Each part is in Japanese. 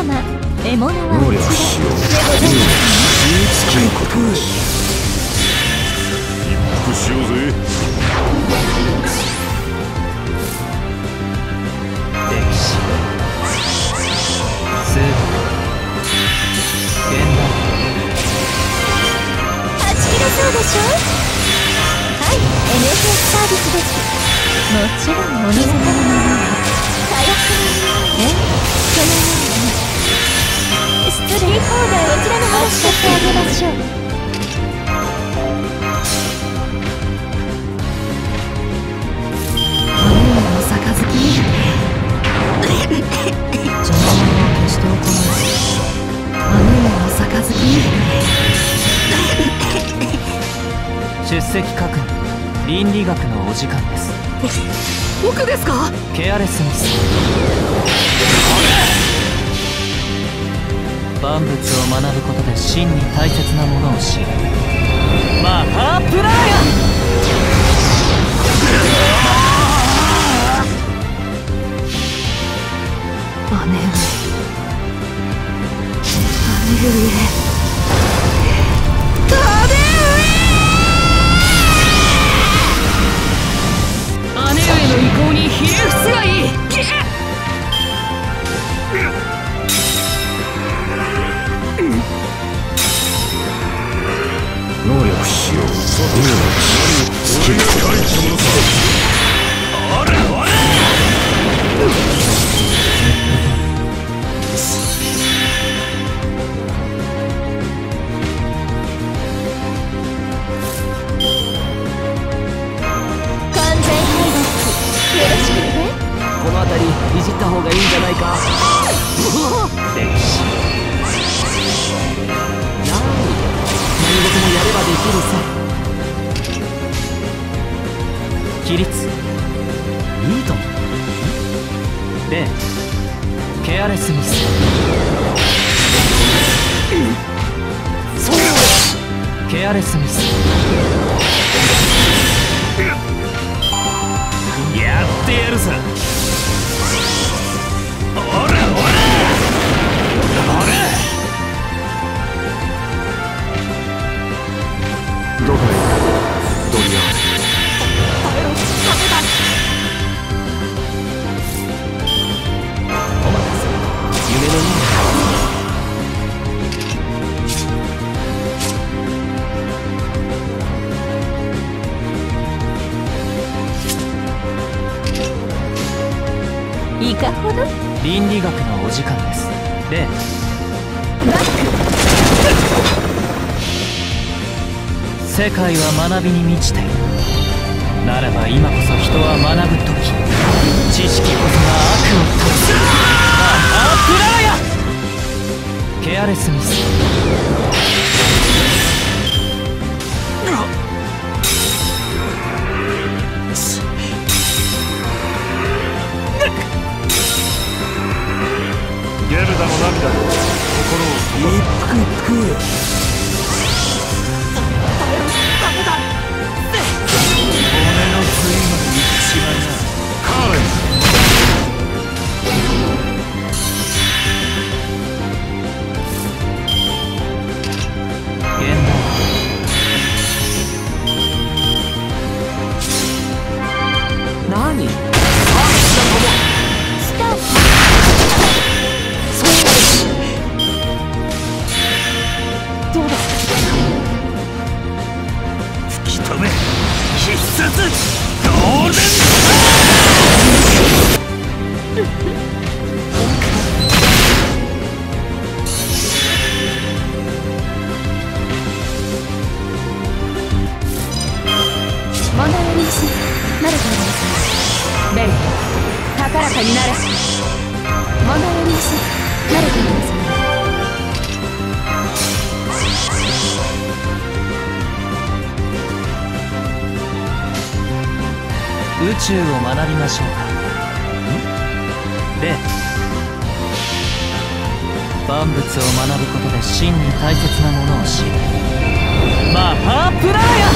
様、獲物は能うち力使用でございます尽きんことなし。 一服しようぜ。 歴史数学現代はち切れそうでしょ。はい、NSS サービスです。もちろんお店様のものは火薬の匂いね。そのように失礼放題、こちらの方使ってあげましょう。 出席確認。倫理学のお時間です。 僕ですか？ ケアレスミス。万物を学ぶことで真に大切なものを知るマハープラーヤ。 姉上の意向にひれ伏すがいい。 能力使用尽きんことなし。 完全敗北よろしくね。 この辺りいじった方がいいんじゃないか。 歴史何事もやればできるさ。 規律いいとも。 でケアレスミス。 そうケアレスミス。 やってやるさ。おらおらおら。 どこへ行くドリアン。 お待たせ。夢のような。 いかほど。 倫理学のお時間です。で世界は学びに満ちている。ならば今こそ人は学ぶ時。知識こそが悪を断つ。マハープラーヤ。ケアレスミス。 ゲルダの涙で心を止ま一服。 骨の髄まで行っちまいな。カーレン。 現代何？ スタート。 どうだ？ 突き止め必殺ゴールデ問題ありません。慣れております。レイ、高らかになれ。問題ありません。慣れております。 宇宙を学びましょうか。で万物を学ぶことで真に大切なものを知るマハープラーヤ。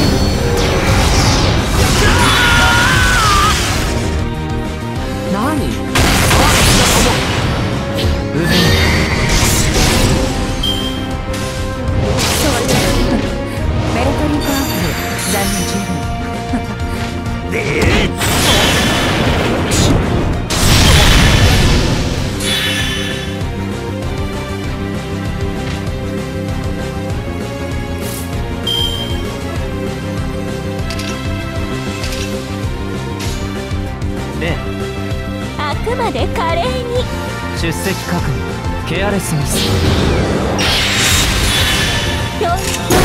何？ 海であくまで華麗に。 出席確認ケアレスミス。 ぴょんぴょんぴょん。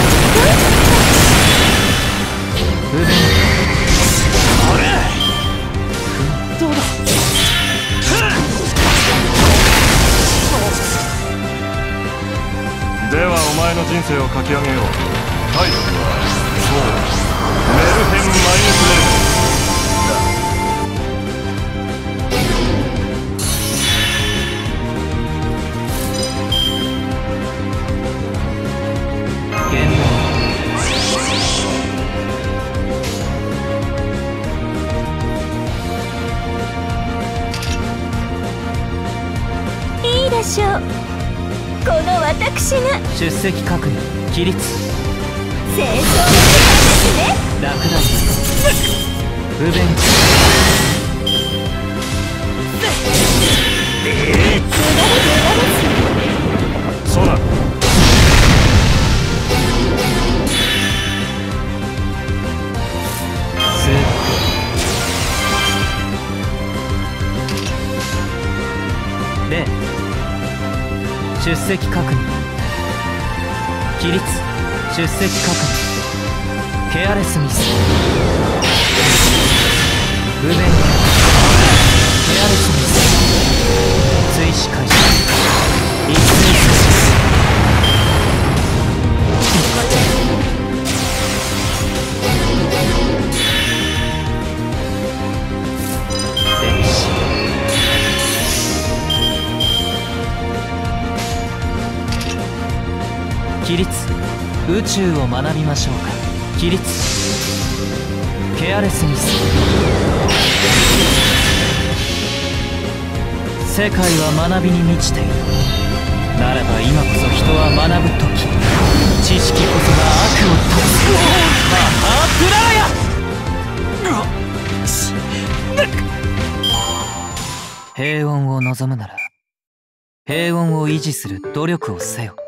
不便どうだ。ではお前の人生を書き上げよう。タイトルはそうメルヘン・マインスレーブ。 いいでしょう。この私が出席確認起立。 清掃の時間ですね。 落第不便ソナで出席確認起立。出席確認ケアレスミス。不便ケアレスミス。追試開始。一斉起立。宇宙を学びましょうか。起立。ケアレスミス。世界は学びに満ちている。ならば今こそ人は学ぶ時。知識こそが悪を断つ。マハープラーヤ。平穏を望むなら平穏を維持する努力をせよ。